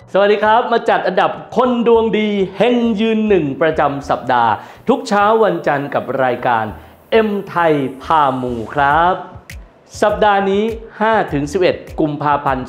สวัสดีครับมาจัดอันดับคนดวงดีเฮงยืนหนึ่งประจำสัปดาห์ทุกเช้าวันจันทร์กับรายการเอ็มไทยพาหมู่ครับสัปดาห์นี้ 5-11 กุมภาพันธ์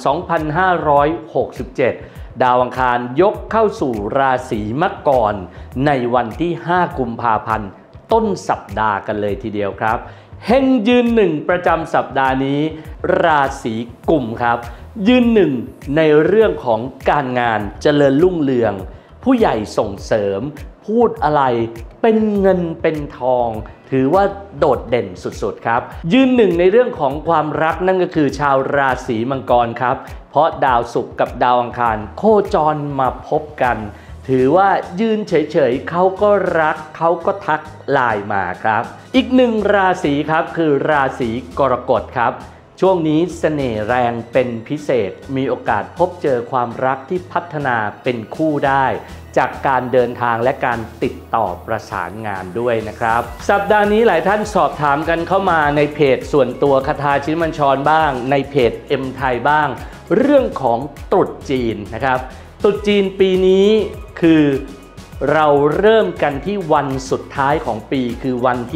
2567 ดาวอังคารยกเข้าสู่ราศีมังกรในวันที่ 5 กุมภาพันธ์ต้นสัปดาห์กันเลยทีเดียวครับเฮงยืนหนึ่งประจำสัปดาห์นี้ราศีกุมครับยืนหนึ่งในเรื่องของการงานเจริญรุ่งเรืองผู้ใหญ่ส่งเสริมพูดอะไรเป็นเงินเป็นทองถือว่าโดดเด่นสุดๆครับยืนหนึ่งในเรื่องของความรักนั่นก็คือชาวราศีมังกรครับเพราะดาวศุกร์กับดาวอังคารโคจรมาพบกันถือว่ายืนเฉยๆเขาก็รักเขาก็ทักไลน์มาครับอีกหนึ่งราศีครับคือราศีกรกฎครับช่วงนี้เสน่ห์แรงเป็นพิเศษมีโอกาสพบเจอความรักที่พัฒนาเป็นคู่ได้จากการเดินทางและการติดต่อประสานงานด้วยนะครับสัปดาห์นี้หลายท่านสอบถามกันเข้ามาในเพจส่วนตัวคทาชินบัญชรบ้างในเพจเอ็มไทยบ้างเรื่องของตรุษจีนนะครับตรุษจีนปีนี้คือเราเริ่มกันที่วันสุดท้ายของปีคือวันที่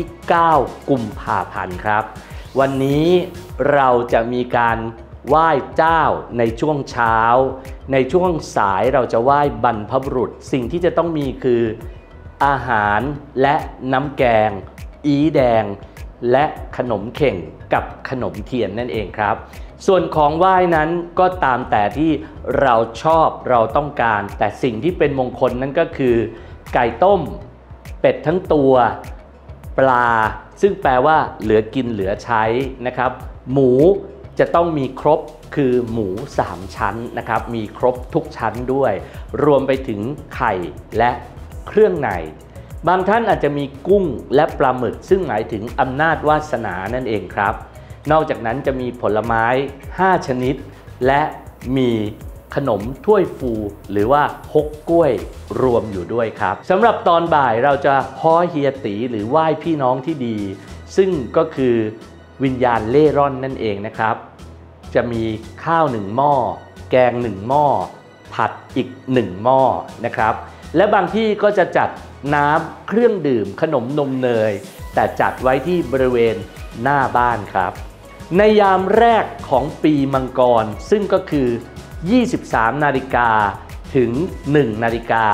9 กุมภาพันธ์ครับวันนี้เราจะมีการไหว้เจ้าในช่วงเช้าในช่วงสายเราจะไหว้บรรพบุรุษสิ่งที่จะต้องมีคืออาหารและน้ำแกงอีแดงและขนมเข่งกับขนมเทียนนั่นเองครับส่วนของไหว้นั้นก็ตามแต่ที่เราชอบเราต้องการแต่สิ่งที่เป็นมงคลนั่นก็คือไก่ต้มเป็ดทั้งตัวปลาซึ่งแปลว่าเหลือกินเหลือใช้นะครับหมูจะต้องมีครบคือหมู3ชั้นนะครับมีครบทุกชั้นด้วยรวมไปถึงไข่และเครื่องในบางท่านอาจจะมีกุ้งและปลาหมึกซึ่งหมายถึงอำนาจวาสนานั่นเองครับนอกจากนั้นจะมีผลไม้5ชนิดและมีขนมถ้วยฟูหรือว่าฮกกล้วยรวมอยู่ด้วยครับสำหรับตอนบ่ายเราจะฮ้อเฮียตีหรือไหว้พี่น้องที่ดีซึ่งก็คือวิญญาณเล่ร่อนนั่นเองนะครับจะมีข้าว1หม้อแกง1หม้อผัดอีก1หม้อนะครับและบางที่ก็จะจัดน้ำเครื่องดื่มขนมนมเนยแต่จัดไว้ที่บริเวณหน้าบ้านครับในยามแรกของปีมังกรซึ่งก็คือ23 นาฬิกาถึง1 นาฬิกา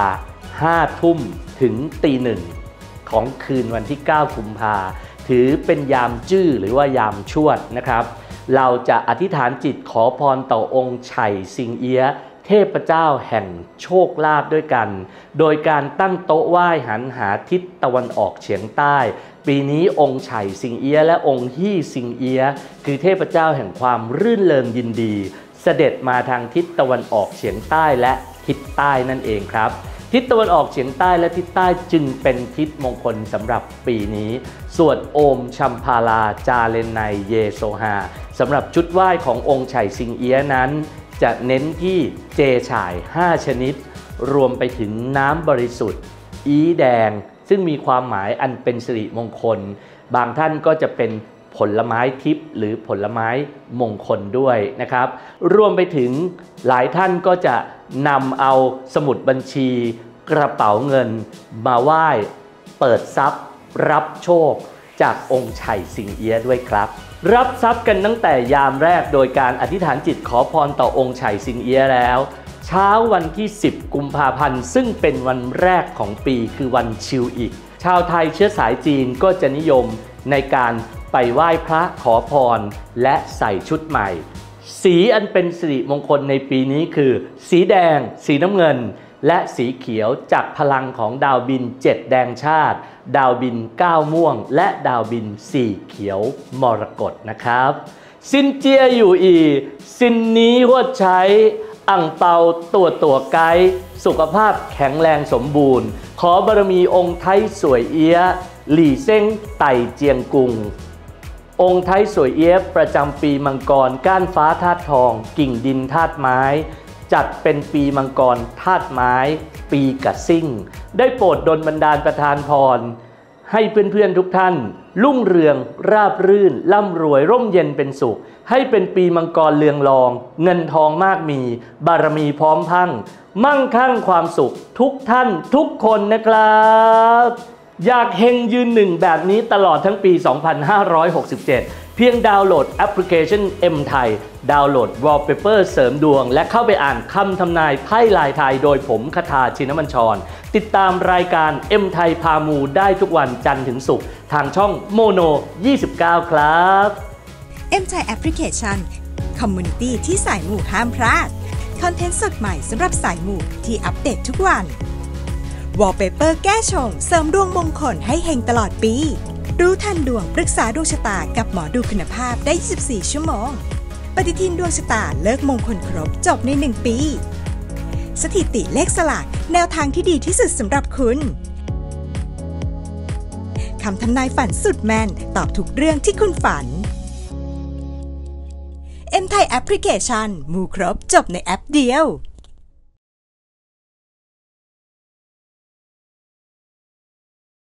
5 ทุ่มถึงตี 1ของคืนวันที่ 9 กุมภาถือเป็นยามจื้อหรือว่ายามชวดนะครับเราจะอธิษฐานจิตขอพรต่อองค์ไฉสิงเอี้ยะเทพเจ้าแห่งโชคลาภด้วยกันโดยการตั้งโต๊ะไหว้หันหาทิศตะวันออกเฉียงใต้ปีนี้องค์ไฉสิงเอี้ยะและองค์ฮี่สิงเอี้ยะคือเทพเจ้าแห่งความรื่นเริงยินดีเสด็จมาทางทิศตะวันออกเฉียงใต้และทิศใต้นั่นเองครับทิศตะวันออกเฉียงใต้และทิศใต้จึงเป็นทิศมงคลสำหรับปีนี้สวดโอมชัมพาลาจาเลนไนเยโซฮาสำหรับชุดไหว้ขององค์ไฉสิงเอี้ยะนั้นจะเน้นที่เจฉ่าย5ชนิดรวมไปถึงน้ำบริสุทธิ์อีแดงซึ่งมีความหมายอันเป็นสิริมงคลบางท่านก็จะเป็นผลไม้ทิพย์หรือผลไม้มงคลด้วยนะครับรวมไปถึงหลายท่านก็จะนำเอาสมุดบัญชีกระเป๋าเงินมาไหว้เปิดทรัพย์รับโชคจากองค์ไฉสิงเอี้ยะด้วยครับรับทรัพย์กันตั้งแต่ยามแรกโดยการอธิษฐานจิตขอพรต่อองค์ไฉสิงเอี้ยะแล้วเช้าวันที่10 กุมภาพันธ์ซึ่งเป็นวันแรกของปีคือวันชิวอีกชาวไทยเชื้อสายจีนก็จะนิยมในการไปไหว้พระขอพรและใส่ชุดใหม่สีอันเป็นสิริมงคลในปีนี้คือสีแดงสีน้ำเงินและสีเขียวจากพลังของดาวบิน7แดงชาติดาวบิน9ม่วงและดาวบิน4เขียวมรกตนะครับซินเจียอยู่อีซินนี้หัวใช้อ่างเปาตัวไกด์สุขภาพแข็งแรงสมบูรณ์ขอบารมีองค์ไทสวยเอี้ยะหลี่เซ้งไต่เจียงกุงองค์ไทสวยเอี้ยะประจำปีมังกรก้านฟ้าธาตุทองกิ่งดินธาตุไม้จัดเป็นปีมังกรธาตุไม้ปีกะซิ่งได้โปรดดลบันดาลประทานพรให้เพื่อนๆทุกท่านรุ่งเรืองราบรื่นร่ำรวยร่มเย็นเป็นสุขให้เป็นปีมังกรเรืองรองเงินทองมากมีบารมีพร้อมพังมั่งคั่งความสุขทุกท่านทุกคนนะครับอยากเฮงยืนหนึ่งแบบนี้ตลอดทั้งปี 2567 เพียงดาวน์โหลดแอปพลิเคชัน M ไทยดาวน์โหลด Wallpaper เสริมดวงและเข้าไปอ่านคำทำนายไพ่ลายไทยโดยผมคทาชินมัญชรติดตามรายการ M ไทยพามูได้ทุกวันจันทร์ถึงศุกร์ทางช่องโมโน 29 ครับ M ไทยแอปพลิเคชันคอมมูนิตี้ที่สายมูห้ามพลาดคอนเทนต์สดใหม่สำหรับสายมูที่อัปเดตทุกวันWallpaper แก้ชงเสริมดวงมงคลให้เฮงตลอดปีรู้ทันดวงปรึกษาดวงชะตากับหมอดูคุณภาพได้24ชั่วโมงปฏิทินดวงชะตาเลิกมงคลครบจบใน1ปีสถิติเลขสลากแนวทางที่ดีที่สุดสำหรับคุณคำทำนายฝันสุดแม่นตอบทุกเรื่องที่คุณฝัน M ไทยแอปพลิเคชันมูครบจบในแอปเดียว